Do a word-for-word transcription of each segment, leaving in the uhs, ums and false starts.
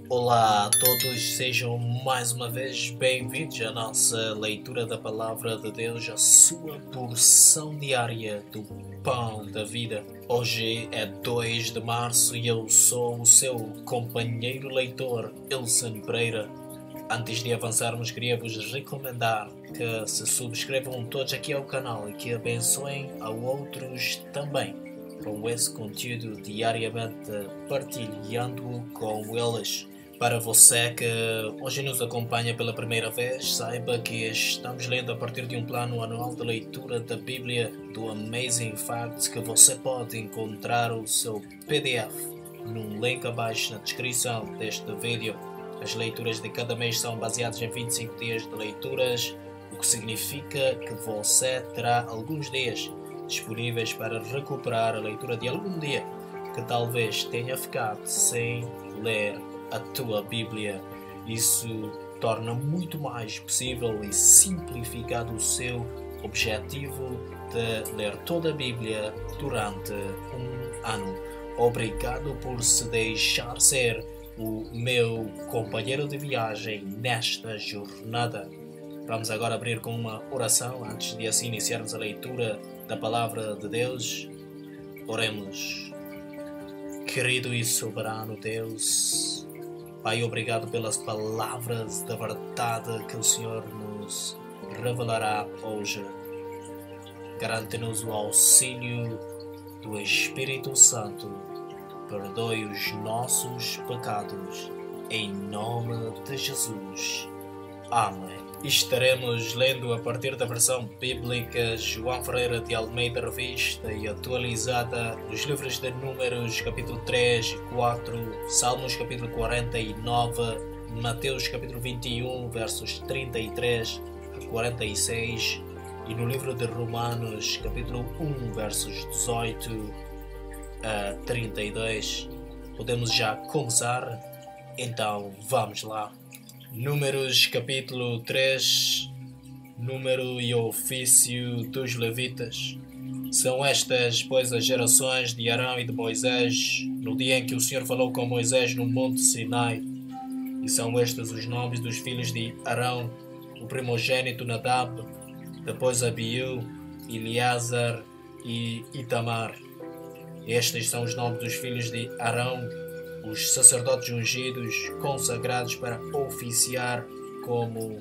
Olá a todos, sejam mais uma vez bem-vindos à nossa leitura da Palavra de Deus, a sua porção diária do Pão da Vida. Hoje é dois de março e eu sou o seu companheiro leitor, Ilson Pereira. Antes de avançarmos, queria-vos recomendar que se subscrevam todos aqui ao canal e que abençoem a outros também com esse conteúdo diariamente, partilhando-o com eles. Para você que hoje nos acompanha pela primeira vez, saiba que estamos lendo a partir de um plano anual de leitura da Bíblia do Amazing Facts, que você pode encontrar o seu P D F num link abaixo na descrição deste vídeo. As leituras de cada mês são baseadas em vinte e cinco dias de leituras, o que significa que você terá alguns dias disponíveis para recuperar a leitura de algum dia que talvez tenha ficado sem ler a tua Bíblia. Isso torna muito mais possível e simplificado o seu objetivo de ler toda a Bíblia durante um ano. Obrigado por se deixar ser o meu companheiro de viagem nesta jornada. Vamos agora abrir com uma oração antes de assim iniciarmos a leitura da Palavra de Deus. Oremos. Querido e soberano Deus, Pai, obrigado pelas palavras da verdade que o Senhor nos revelará hoje. Garante-nos o auxílio do Espírito Santo. Perdoe os nossos pecados. Em nome de Jesus. Amém. Estaremos lendo a partir da versão bíblica João Ferreira de Almeida Revista e atualizada nos livros de Números capítulo três e quatro, Salmos capítulo quarenta e nove, Mateus capítulo vinte e um, versos trinta e três a quarenta e seis e no livro de Romanos capítulo um, versos dezoito a trinta e dois. Podemos já começar? Então vamos lá. Números capítulo três, número e ofício dos levitas. São estas, pois, as gerações de Arão e de Moisés, no dia em que o Senhor falou com Moisés no monte Sinai. E são estes os nomes dos filhos de Arão: o primogênito Nadab, depois Abiú, Eleazar e Itamar. Estes são os nomes dos filhos de Arão, os sacerdotes ungidos, consagrados para oficiar como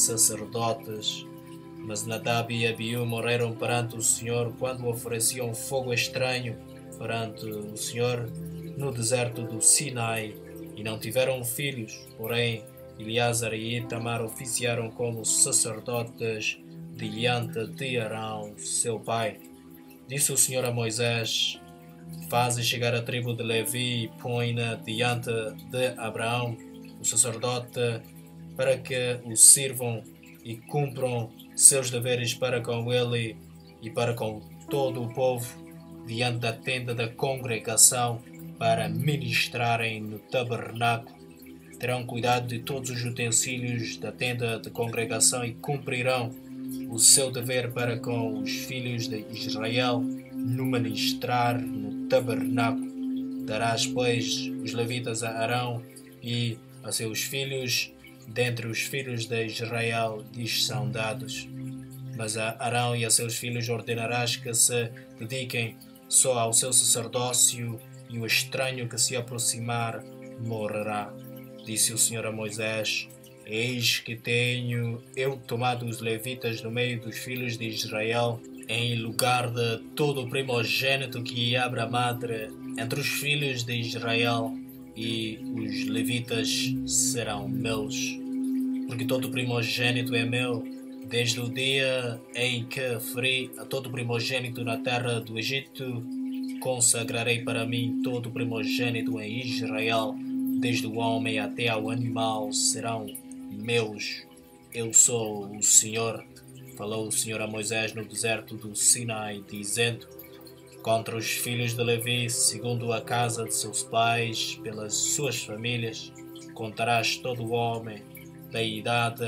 sacerdotes. Mas Nadab e Abiú morreram perante o Senhor quando ofereciam fogo estranho perante o Senhor no deserto do Sinai, e não tiveram filhos. Porém, Eleazar e Itamar oficiaram como sacerdotes diante de Arão, seu pai. Disse o Senhor a Moisés: Faze chegar a tribo de Levi e põe-na diante de Abraão, o sacerdote, para que o sirvam e cumpram seus deveres para com ele e para com todo o povo, diante da tenda da congregação, para ministrarem no tabernáculo. Terão cuidado de todos os utensílios da tenda de congregação e cumprirão o seu dever para com os filhos de Israel no ministrar no tabernáculo. Darás, pois, os levitas a Arão e a seus filhos, dentre os filhos de Israel lhes são dados. Mas a Arão e a seus filhos ordenarás que se dediquem só ao seu sacerdócio, e o estranho que se aproximar morrerá. Disse o Senhor a Moisés: Eis que tenho eu tomado os levitas no meio dos filhos de Israel, em lugar de todo o primogênito que abra madre entre os filhos de Israel, e os levitas serão meus. Porque todo o primogênito é meu, desde o dia em que feri a todo o primogênito na terra do Egito. Consagrarei para mim todo o primogênito em Israel, desde o homem até ao animal serão meus. Eu sou o Senhor. Falou o Senhor a Moisés no deserto do Sinai, dizendo: Contra os filhos de Levi, segundo a casa de seus pais, pelas suas famílias, contarás todo o homem da idade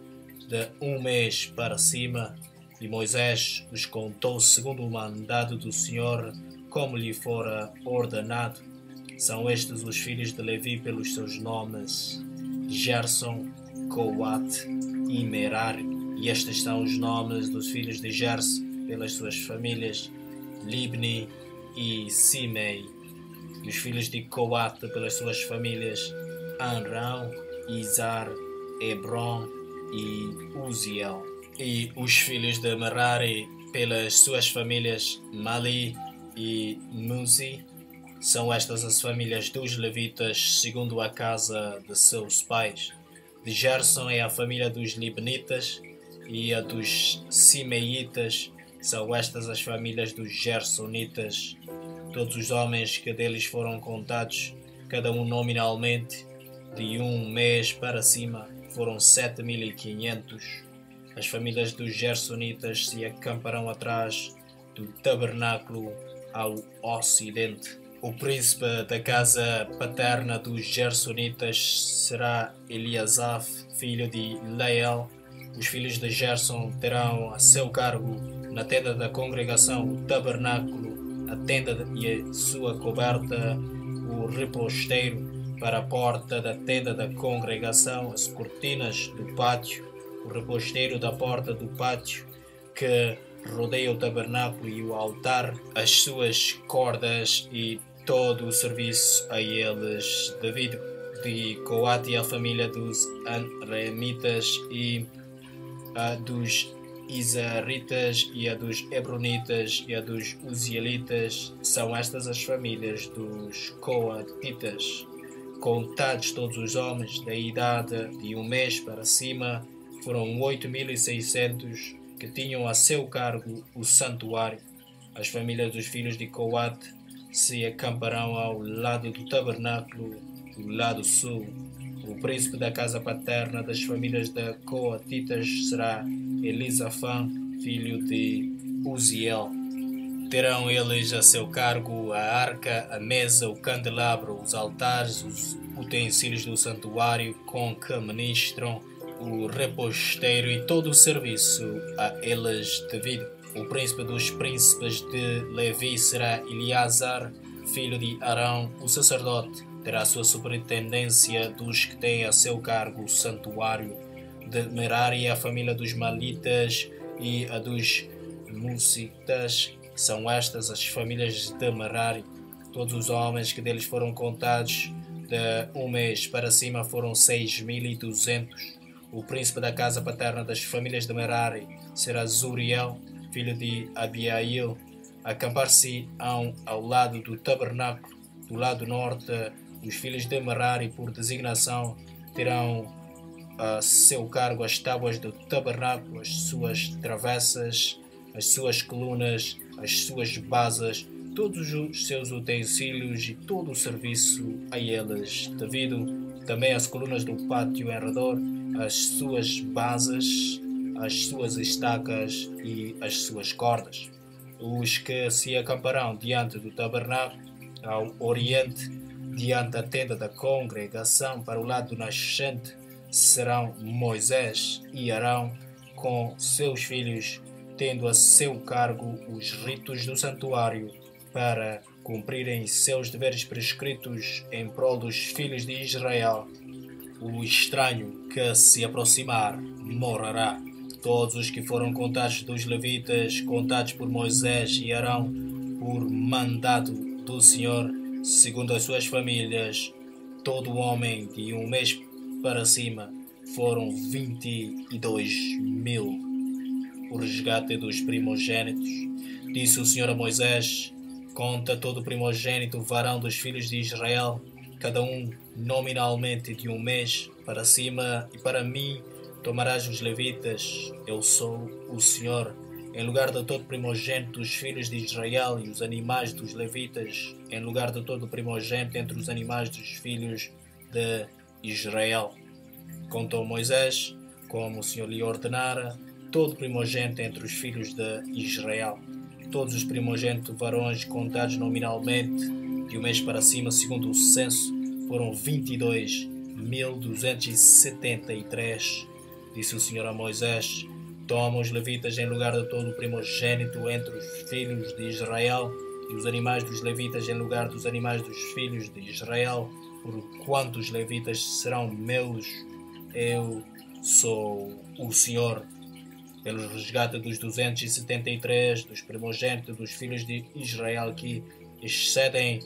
de um mês para cima. E Moisés os contou segundo o mandado do Senhor, como lhe fora ordenado. São estes os filhos de Levi pelos seus nomes: Gerson, Coate e Merari. E estes são os nomes dos filhos de Gerson pelas suas famílias: Libni e Simei. E os filhos de Coate pelas suas famílias: Amrão, Izar, Hebron e Uziel. E os filhos de Merari pelas suas famílias: Mali e Muzi. São estas as famílias dos levitas segundo a casa de seus pais. De Gerson é a família dos libnitas, e a dos simeitas. São estas as famílias dos gersonitas. Todos os homens que deles foram contados, cada um nominalmente, de um mês para cima, foram sete mil e quinhentos. As famílias dos gersonitas se acamparão atrás do tabernáculo ao ocidente. O príncipe da casa paterna dos gersonitas será Eliasaf, filho de Leel. Os filhos de Gerson terão a seu cargo na tenda da congregação o tabernáculo, a tenda e a sua coberta, o reposteiro para a porta da tenda da congregação, as cortinas do pátio, o reposteiro da porta do pátio que rodeia o tabernáculo e o altar, as suas cordas e todo o serviço a eles devido. De Coate a família dos Anremitas e a dos Izaritas e a dos Hebronitas e a dos Uzielitas. São estas as famílias dos Coatitas. Contados todos os homens da idade de um mês para cima, foram oito mil e seiscentos que tinham a seu cargo o santuário. As famílias dos filhos de Coate se acamparão ao lado do tabernáculo, do lado sul. O príncipe da casa paterna das famílias da Coatitas será Elisafã, filho de Uziel. Terão eles a seu cargo a arca, a mesa, o candelabro, os altares, os utensílios do santuário com que ministram, o reposteiro e todo o serviço a eles devido. O príncipe dos príncipes de Levi será Eleazar, filho de Arão, o sacerdote. Terá a sua superintendência dos que têm a seu cargo o santuário. De Merari, a família dos Malitas e a dos Musitas. São estas as famílias de Merari. Todos os homens que deles foram contados de um mês para cima foram seis mil e duzentos. O príncipe da casa paterna das famílias de Merari será Zuriel, filho de Abiail. Acampar-se-ão ao lado do tabernáculo, do lado norte. Os filhos de Merari, por designação, terão a seu cargo as tábuas do tabernáculo, as suas travessas, as suas colunas, as suas basas, todos os seus utensílios e todo o serviço a eles devido. Também as colunas do pátio em redor, as suas basas, as suas estacas e as suas cordas. Os que se acamparão diante do tabernáculo, ao oriente, diante da tenda da congregação, para o lado nascente, serão Moisés e Arão com seus filhos, tendo a seu cargo os ritos do santuário, para cumprirem seus deveres prescritos em prol dos filhos de Israel. O estranho que se aproximar morrerá. Todos os que foram contados dos levitas, contados por Moisés e Arão, por mandado do Senhor, segundo as suas famílias, todo homem de um mês para cima, foram vinte e dois mil. O resgate dos primogênitos. Disse o Senhor a Moisés: conta todo o primogênito varão dos filhos de Israel, cada um nominalmente de um mês para cima, e para mim tomarás os levitas. Eu sou o Senhor. Em lugar de todo primogênito dos filhos de Israel e os animais dos levitas, em lugar de todo primogênito entre os animais dos filhos de Israel. Contou Moisés, como o Senhor lhe ordenara, todo primogênito entre os filhos de Israel. Todos os primogênitos varões contados nominalmente, de um mês para cima, segundo o censo, foram vinte e dois mil duzentos e setenta e três. Disse o Senhor a Moisés: toma os levitas em lugar de todo o primogênito entre os filhos de Israel, e os animais dos levitas em lugar dos animais dos filhos de Israel, porquanto os levitas serão meus, eu sou o Senhor. Pelo resgate dos duzentos e setenta e três dos primogênitos dos filhos de Israel que excedem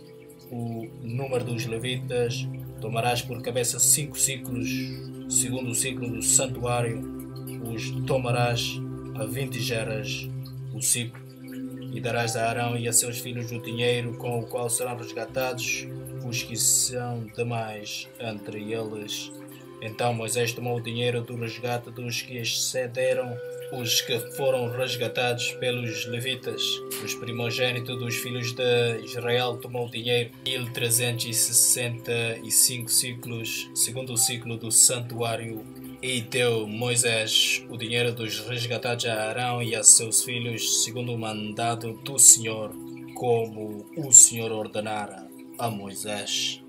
o número dos levitas, tomarás por cabeça cinco ciclos, segundo o ciclo do santuário, os tomarás a vinte geras o ciclo, e darás a Arão e a seus filhos o dinheiro com o qual serão resgatados os que são demais entre eles. Então Moisés tomou o dinheiro do resgate dos que excederam os que foram resgatados pelos levitas. Os primogênitos dos filhos de Israel tomou o dinheiro, mil trezentos e sessenta e cinco ciclos, segundo o ciclo do santuário, e deu Moisés o dinheiro dos resgatados a Arão e a seus filhos, segundo o mandado do Senhor, como o Senhor ordenara a Moisés.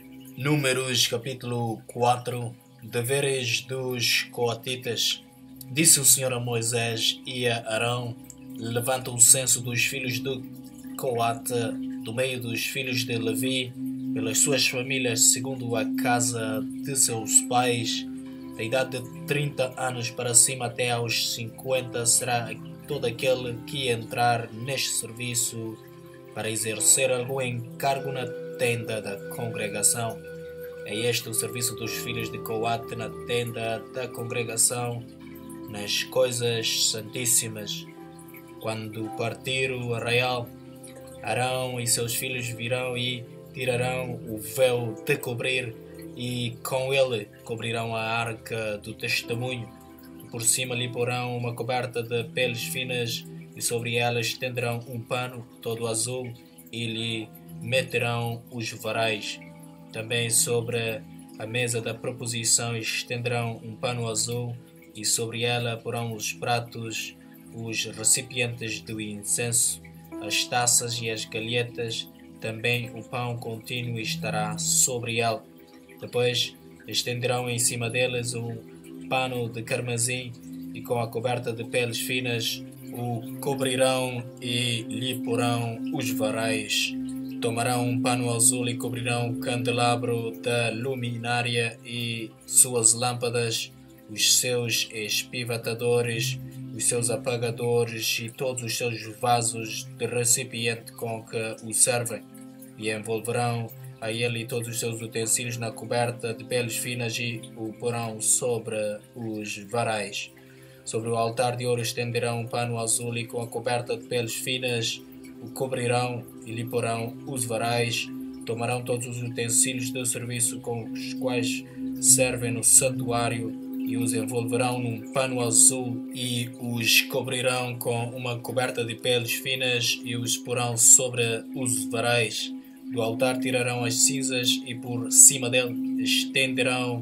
Números capítulo quatro. Deveres dos coatitas. Disse o Senhor a Moisés e a Arão: levanta o censo dos filhos de Coate, do meio dos filhos de Levi, pelas suas famílias, segundo a casa de seus pais. Da idade de trinta anos para cima até aos cinquenta será todo aquele que entrar neste serviço para exercer algum encargo na tenda da congregação. É este o serviço dos filhos de Coate na tenda da congregação, nas coisas santíssimas. Quando partir o arraial, Arão e seus filhos virão e tirarão o véu de cobrir, e com ele cobrirão a arca do testemunho. Por cima lhe porão uma coberta de peles finas, e sobre ela estenderão um pano todo azul, e lhe meterão os varais. Também sobre a mesa da proposição estenderão um pano azul, e sobre ela porão os pratos, os recipientes do incenso, as taças e as galhetas. Também o pão contínuo estará sobre ela. Depois estenderão em cima deles um pano de carmesim, e com a coberta de peles finas o cobrirão e lhe porão os varais. Tomarão um pano azul e cobrirão o candelabro da luminária e suas lâmpadas, os seus espivatadores, os seus apagadores e todos os seus vasos de recipiente com que o servem, e envolverão a ele todos os seus utensílios na coberta de peles finas e o porão sobre os varais. Sobre o altar de ouro estenderão um pano azul e com a coberta de peles finas o cobrirão e lhe porão os varais. Tomarão todos os utensílios do serviço com os quais servem no santuário e os envolverão num pano azul e os cobrirão com uma coberta de peles finas e os porão sobre os varais. Do altar tirarão as cinzas e por cima dele estenderão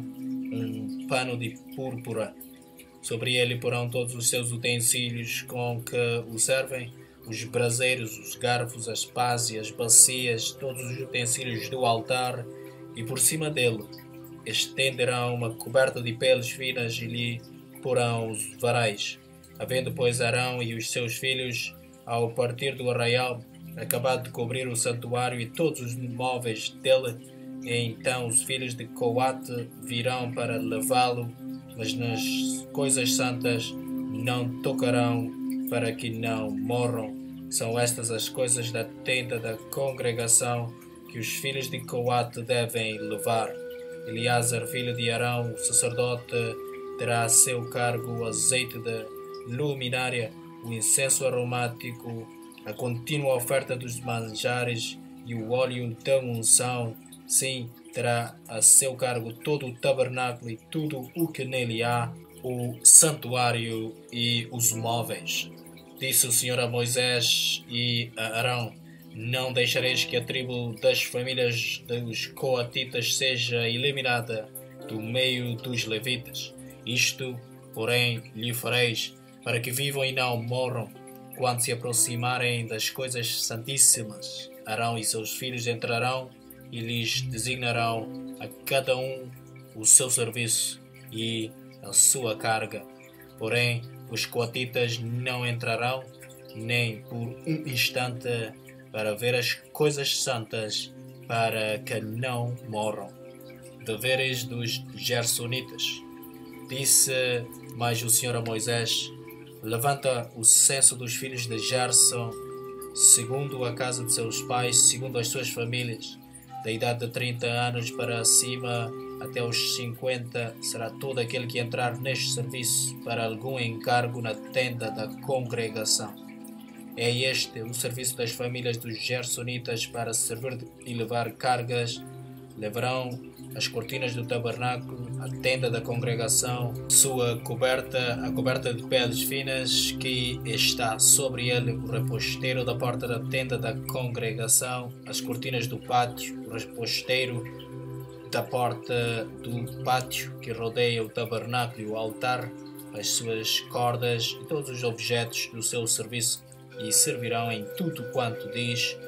um pano de púrpura. Sobre ele porão todos os seus utensílios com que o servem, os braseiros, os garfos, as pás e as bacias, todos os utensílios do altar, e por cima dele estenderão uma coberta de peles finas e lhe porão os varais. Havendo, pois, Arão e os seus filhos, ao partir do arraial, acabado de cobrir o santuário e todos os móveis dele, então os filhos de Coate virão para levá-lo, mas nas coisas santas não tocarão, para que não morram. São estas as coisas da tenda da congregação que os filhos de Coate devem levar. Eleazar, filho de Arão, o sacerdote, terá a seu cargo o azeite da luminária, o incenso aromático, a contínua oferta dos manjares e o óleo da unção. Sim, terá a seu cargo todo o tabernáculo e tudo o que nele há, o santuário e os móveis. Disse o Senhor a Moisés e a Arão: não deixareis que a tribo das famílias dos coatitas seja eliminada do meio dos levitas. Isto, porém, lhe fareis, para que vivam e não morram, quando se aproximarem das coisas santíssimas. Arão e seus filhos entrarão e lhes designarão a cada um o seu serviço e a sua carga. Porém, os coatitas não entrarão, nem por um instante, para ver as coisas santas, para que não morram. Deveres dos Gersonitas. Disse mais o Senhor a Moisés: levanta o censo dos filhos de Gerson, segundo a casa de seus pais, segundo as suas famílias, da idade de trinta anos para cima até os cinquenta, será todo aquele que entrar neste serviço para algum encargo na tenda da congregação. É este o serviço das famílias dos Gersonitas para servir e levar cargas. Levarão as cortinas do tabernáculo, a tenda da congregação, sua coberta, a coberta de peles finas que está sobre ele, o reposteiro da porta da tenda da congregação, as cortinas do pátio, o reposteiro da porta do pátio que rodeia o tabernáculo e o altar, as suas cordas e todos os objetos do seu serviço, e servirão em tudo quanto diz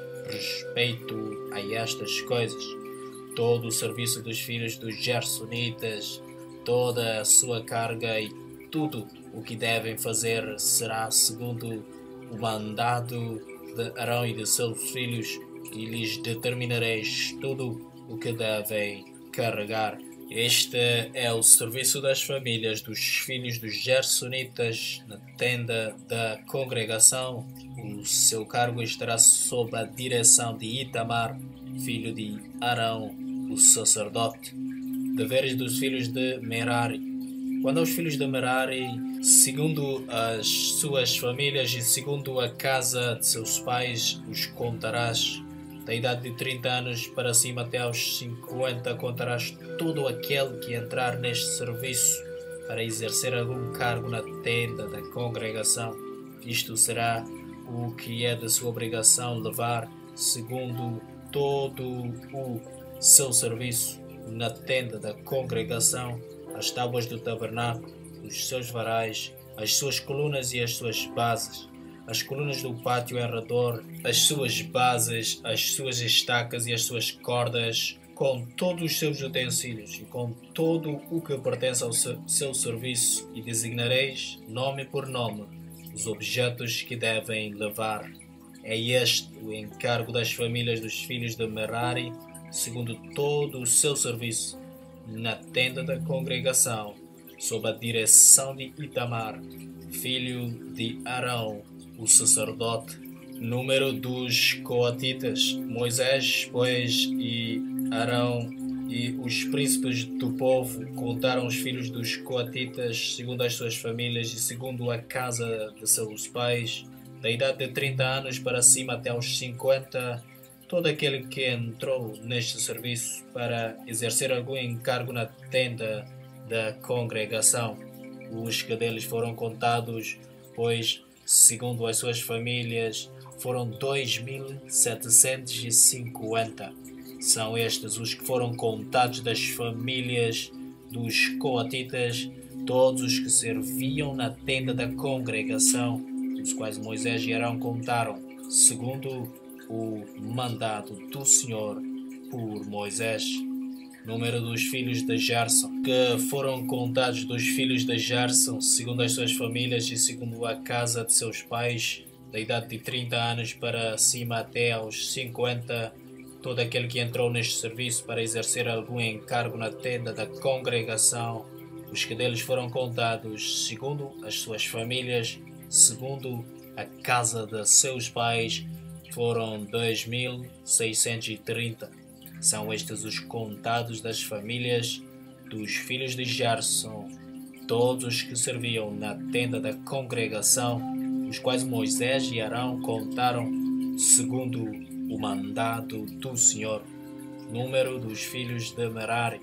respeito a estas coisas. Todo o serviço dos filhos dos Gersonitas, toda a sua carga e tudo o que devem fazer será segundo o mandado de Arão e de seus filhos, e lhes determinareis tudo o que devem carregar. Este é o serviço das famílias dos filhos dos Gersonitas na tenda da congregação. O seu cargo estará sob a direção de Itamar, filho de Arão, o sacerdote. Deveres dos filhos de Merari. Quando aos filhos de Merari, segundo as suas famílias e segundo a casa de seus pais, os contarás. Da idade de trinta anos para cima até aos cinquenta, contarás todo aquele que entrar neste serviço para exercer algum cargo na tenda da congregação. Isto será o que é de sua obrigação levar, segundo todo o seu serviço, na tenda da congregação, as tábuas do tabernáculo, os seus varais, as suas colunas e as suas bases, as colunas do pátio em redor, as suas bases, as suas estacas e as suas cordas, com todos os seus utensílios e com todo o que pertence ao seu serviço, e designareis, nome por nome, os objetos que devem levar. É este o encargo das famílias dos filhos de Merari, segundo todo o seu serviço, na tenda da congregação, sob a direção de Itamar, filho de Arão, o sacerdote. Número dos coatitas. Moisés, pois, e Arão e os príncipes do povo contaram os filhos dos coatitas segundo as suas famílias e segundo a casa de seus pais, da idade de trinta anos para cima até aos cinquenta, todo aquele que entrou neste serviço para exercer algum encargo na tenda da congregação. Os que deles foram contados, pois, segundo as suas famílias, foram dois mil setecentos e cinquenta. São estes os que foram contados das famílias dos coatitas, todos os que serviam na tenda da congregação, os quais Moisés e Arão contaram, segundo o mandado do Senhor por Moisés. Número dos filhos de Gerson, que foram contados dos filhos de Gerson, segundo as suas famílias e segundo a casa de seus pais, da idade de trinta anos para cima até aos cinquenta, todo aquele que entrou neste serviço para exercer algum encargo na tenda da congregação, os que deles foram contados, segundo as suas famílias, segundo a casa de seus pais, foram dois mil seiscentos e trinta. São estes os contados das famílias dos filhos de Gerson, todos os que serviam na tenda da congregação, os quais Moisés e Arão contaram segundo o mandado do Senhor. Número dos filhos de Merari.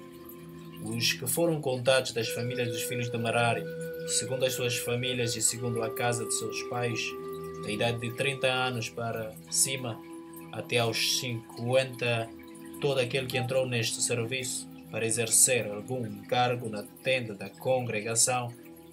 Os que foram contados das famílias dos filhos de Merari, segundo as suas famílias e segundo a casa de seus pais, da idade de trinta anos para cima até aos cinquenta, todo aquele que entrou neste serviço para exercer algum cargo na tenda da congregação,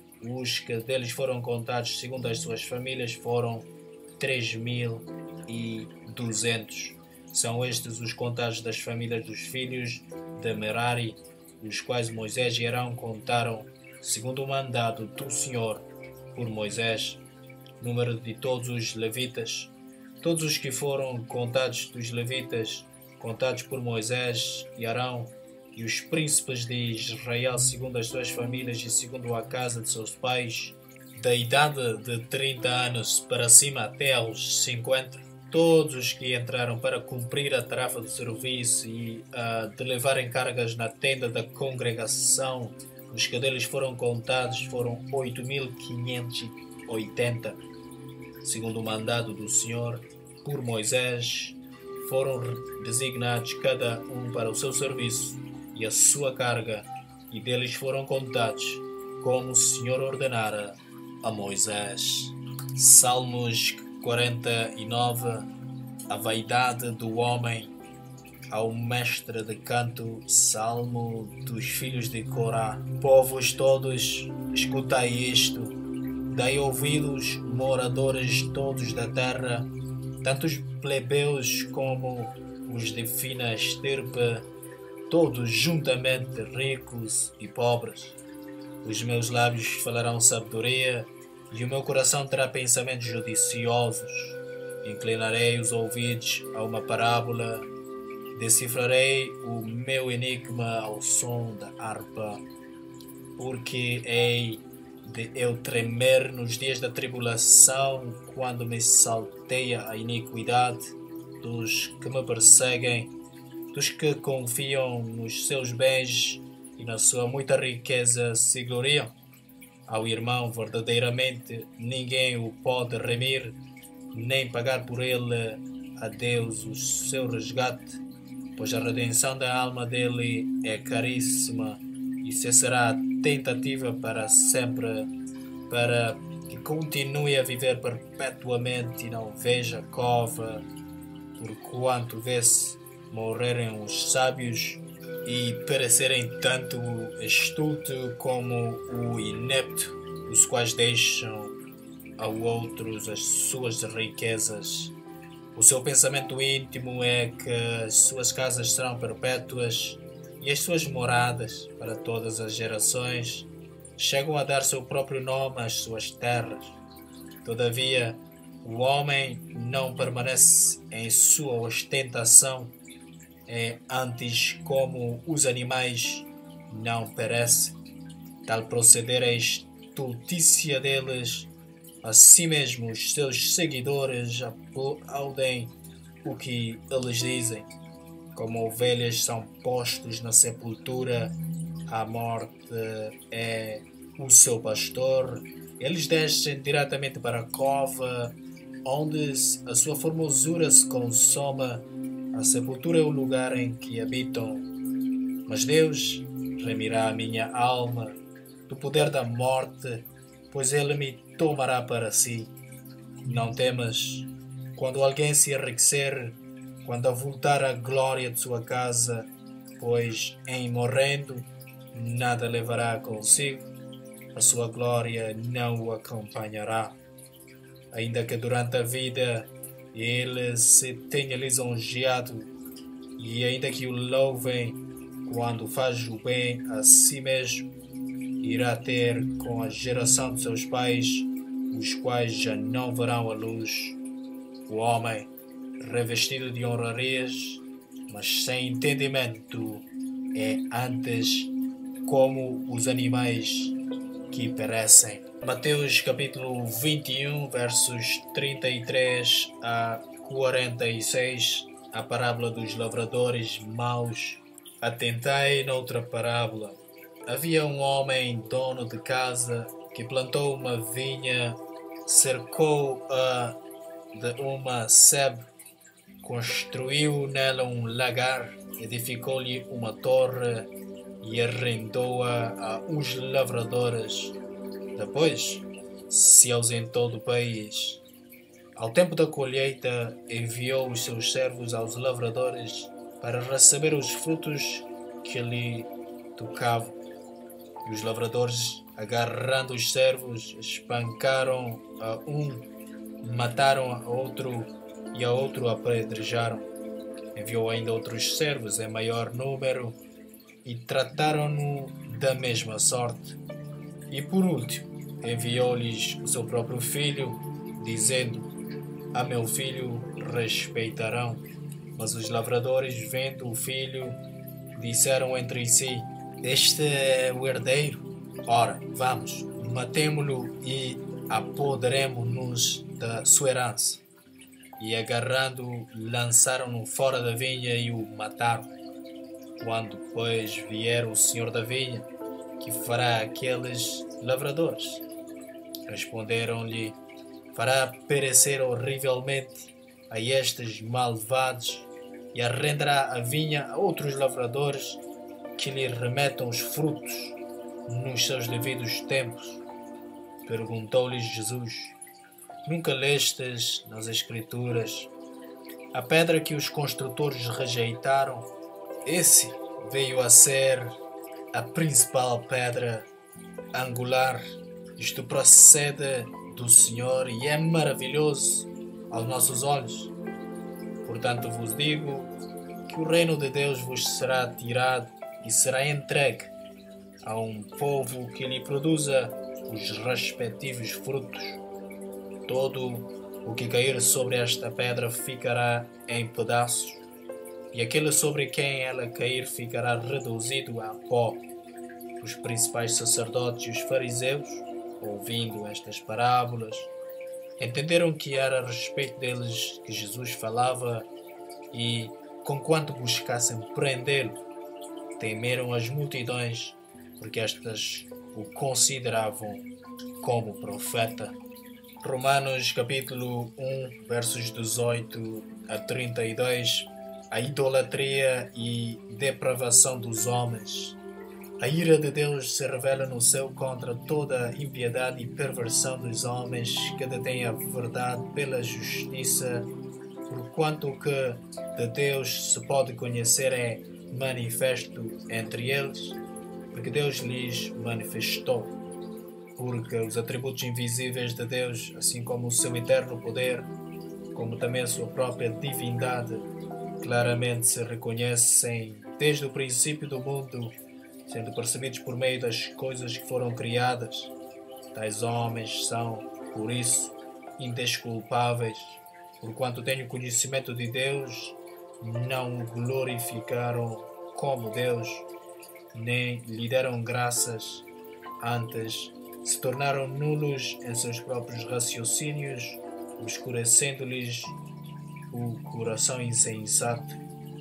os que deles foram contados segundo as suas famílias foram três mil e duzentos. São estes os contados das famílias dos filhos de Merari, os quais Moisés e Arão contaram segundo o mandado do Senhor por Moisés. Número de todos os levitas. Todos os que foram contados dos levitas, contados por Moisés e Arão, e os príncipes de Israel segundo as suas famílias e segundo a casa de seus pais, da idade de trinta anos para cima até aos cinquenta, todos os que entraram para cumprir a tarefa do serviço e uh, de levarem cargas na tenda da congregação, os que deles foram contados foram oito mil quinhentos e oitenta. Segundo o mandado do Senhor, por Moisés, foram designados cada um para o seu serviço e a sua carga, e deles foram contados, como o Senhor ordenara a Moisés. Salmos quarenta e nove. A vaidade do homem. Ao mestre de canto, salmo dos filhos de Corá. Povos todos, escutai isto. Dai ouvidos, moradores todos da terra, tanto os plebeus como os de fina estirpe, todos juntamente ricos e pobres. Os meus lábios falarão sabedoria, e o meu coração terá pensamentos judiciosos. Inclinarei os ouvidos a uma parábola, decifrarei o meu enigma ao som da harpa, porque hei de eu tremer nos dias da tribulação, quando me salteia a iniquidade dos que me perseguem, dos que confiam nos seus bens e na sua muita riqueza se gloriam. Ao irmão verdadeiramente ninguém o pode remir, nem pagar por ele a Deus o seu resgate, pois a redenção da alma dele é caríssima, e cessará tentativa para sempre, para que continue a viver perpetuamente e não veja cova, porquanto vê-se morrerem os sábios e perecerem tanto o estulto como o inepto, os quais deixam a outros as suas riquezas. O seu pensamento íntimo é que as suas casas serão perpétuas e as suas moradas para todas as gerações. Chegam a dar seu próprio nome às suas terras. Todavia, o homem não permanece em sua ostentação, é antes como os animais não perecem. Tal proceder é estultícia deles. Assim mesmo os seus seguidores aplaudem o que eles dizem. Como ovelhas são postos na sepultura, a morte é o seu pastor. Eles descem diretamente para a cova, onde a sua formosura se consome. A sepultura é o lugar em que habitam. Mas Deus remirá a minha alma do poder da morte, pois Ele me tomará para si. Não temas, quando alguém se enriquecer, quando avultar a glória de sua casa, pois em morrendo nada levará consigo, a sua glória não o acompanhará. Ainda que durante a vida ele se tenha lisonjeado, e ainda que o louvem quando faz o bem a si mesmo, irá ter com a geração de seus pais, os quais já não verão a luz. O homem, revestido de honrarias, mas sem entendimento, é antes como os animais que perecem. Mateus capítulo vinte e um, versos trinta e três a quarenta e seis, a parábola dos lavradores maus. Atentai noutra parábola. Havia um homem, dono de casa, que plantou uma vinha, cercou-a de uma sebe, construiu nela um lagar, edificou-lhe uma torre e arrendou-a a uns lavradores. Depois se ausentou do país. Ao tempo da colheita, enviou os seus servos aos lavradores para receber os frutos que lhe tocavam. E os lavradores, agarrando os servos, espancaram a um, mataram a outro e a outro apedrejaram. Enviou ainda outros servos em maior número e trataram-no da mesma sorte. E por último, enviou-lhes o seu próprio filho, dizendo: A meu filho, respeitarão. Mas os lavradores, vendo o filho, disseram entre si: este é o herdeiro. Ora, vamos, matemo-lo e apoderemo-nos da sua herança. E agarrando-o, lançaram-no fora da vinha e o mataram. Quando, pois, vier o senhor da vinha, que fará aqueles lavradores? Responderam-lhe: fará perecer horrivelmente a estes malvados e arrendará a vinha a outros lavradores que lhe remetam os frutos nos seus devidos tempos. Perguntou-lhes Jesus: nunca lestes nas Escrituras a pedra que os construtores rejeitaram? Esse veio a ser a principal pedra angular. Isto procede do Senhor e é maravilhoso aos nossos olhos. Portanto vos digo que o reino de Deus vos será tirado e será entregue a um povo que lhe produza os respectivos frutos. Todo o que cair sobre esta pedra ficará em pedaços, e aquele sobre quem ela cair ficará reduzido a pó. Os principais sacerdotes e os fariseus, ouvindo estas parábolas, entenderam que era a respeito deles que Jesus falava e, conquanto buscassem prendê-lo, temeram as multidões, porque estas o consideravam como profeta. Romanos capítulo um, versos dezoito a trinta e dois. A idolatria e depravação dos homens. A ira de Deus se revela no céu contra toda a impiedade e perversão dos homens que detêm a verdade pela justiça, porquanto o que de Deus se pode conhecer é manifesto entre eles, porque Deus lhes manifestou. Porque os atributos invisíveis de Deus, assim como o seu eterno poder, como também a sua própria divindade, claramente se reconhecem desde o princípio do mundo, sendo percebidos por meio das coisas que foram criadas. Tais homens são, por isso, indesculpáveis, porquanto têm o conhecimento de Deus, não o glorificaram como Deus, nem lhe deram graças, antes se tornaram nulos em seus próprios raciocínios, obscurecendo-lhes o coração insensato,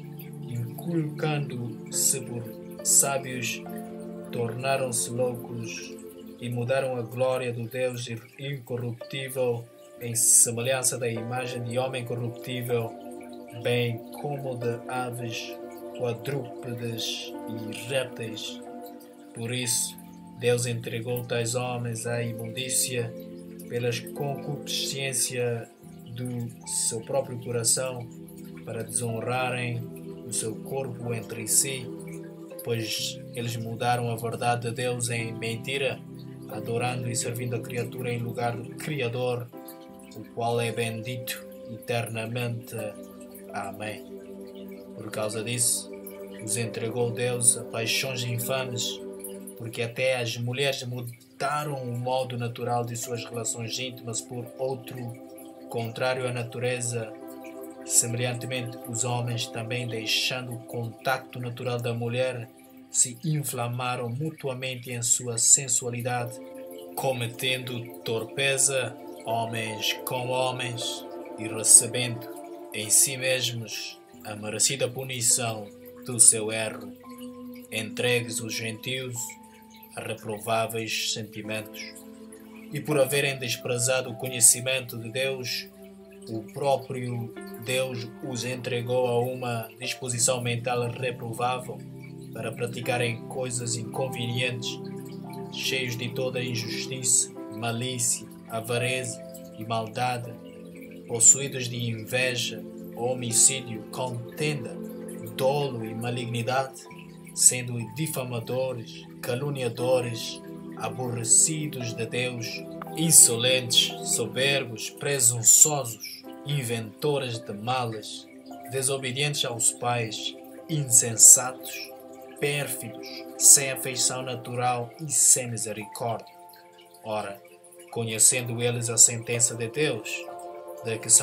inculcando-se por sábios, tornaram-se loucos e mudaram a glória do Deus incorruptível em semelhança da imagem de homem corruptível, bem como de aves, quadrúpedes e répteis. Por isso, Deus entregou tais homens à imundícia pelas concupiscência do seu próprio coração, para desonrarem o seu corpo entre si, pois eles mudaram a verdade de Deus em mentira, adorando e servindo a criatura em lugar do Criador, o qual é bendito eternamente. Amém. Por causa disso, os entregou Deus a paixões infames, porque até as mulheres mudaram o modo natural de suas relações íntimas por outro contrário à natureza. Semelhantemente, os homens, também deixando o contacto natural da mulher, se inflamaram mutuamente em sua sensualidade, cometendo torpeza homens com homens e recebendo em si mesmos a merecida punição do seu erro, entregues os gentios a reprováveis sentimentos. E por haverem desprezado o conhecimento de Deus, o próprio Deus os entregou a uma disposição mental reprovável para praticarem coisas inconvenientes, cheios de toda injustiça, malícia, avareza e maldade, possuídos de inveja, homicídio, contenda, dolo e malignidade, sendo difamadores, caluniadores, aborrecidos de Deus, insolentes, soberbos, presunçosos, inventores de males, desobedientes aos pais, insensatos, pérfidos, sem afeição natural e sem misericórdia. Ora, conhecendo eles a sentença de Deus, de que são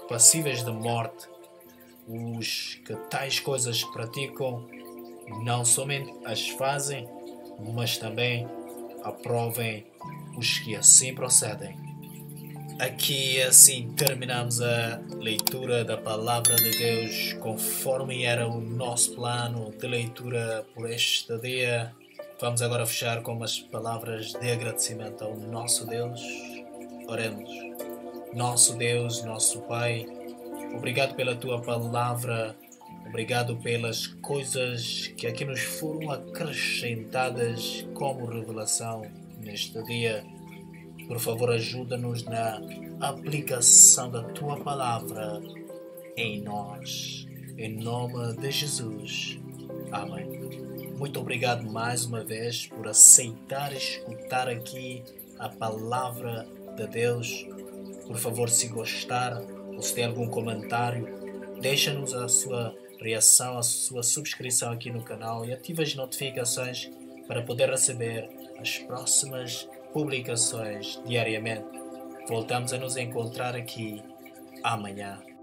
passíveis de morte, os que tais coisas praticam, não somente as fazem, mas também aprovem os que assim procedem. Aqui assim terminamos a leitura da Palavra de Deus conforme era o nosso plano de leitura por este dia. Vamos agora fechar com umas palavras de agradecimento ao nosso Deus. Oremos. Nosso Deus, nosso Pai, obrigado pela Tua Palavra, obrigado pelas coisas que aqui nos foram acrescentadas como revelação neste dia. Por favor, ajuda-nos na aplicação da Tua Palavra em nós. Em nome de Jesus. Amém. Muito obrigado mais uma vez por aceitar escutar aqui a Palavra de Deus. Por favor, se gostar ou se tem algum comentário, deixa-nos a sua reação, a sua subscrição aqui no canal e ative as notificações para poder receber as próximas publicações diariamente. Voltamos a nos encontrar aqui amanhã.